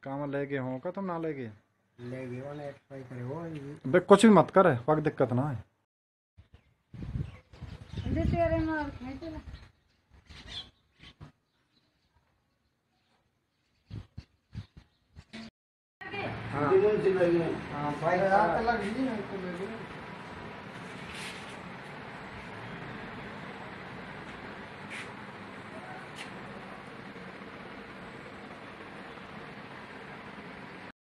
काम ले गए हो का तुम ना ले गए वाला ट्राई करे हो बे कुछ भी मत कर पक दिक्कत ना है दे तेरे मार खाई चला हाँ हाँ भाई रात लग गई